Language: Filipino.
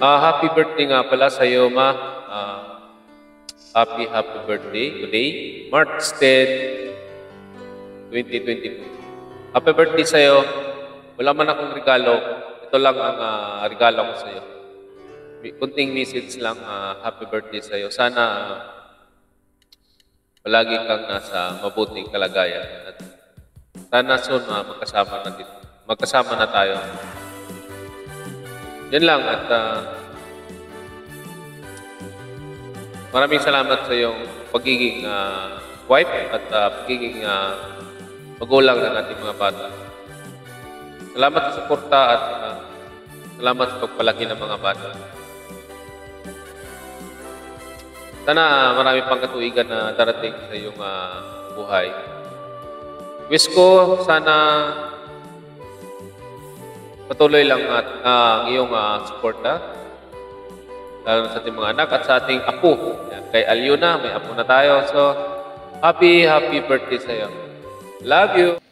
Happy birthday nga pala sa iyo, ma. Happy birthday today, March 10, 2022. Happy birthday sa iyo. Wala man akong regalo. Ito lang ang regalo ko sa iyo. Kunting message lang, happy birthday sa iyo. Sana palagi kang nasa mabuting kalagayan. At sana soon magkasama na tayo. Yan lang at maraming salamat sa iyong pagiging wife at pagiging magulang ng ating mga bata. Salamat sa suporta at salamat sa pagpalaki ng mga bata. Sana marami pang katuigan na darating sa iyong buhay. Wish ko sana patuloy lang at ang iyong suporta lalo sa ating mga anak at sa ating apo. Yan, kay Alyona, may apo na tayo. So, happy birthday sa iyo. Love you!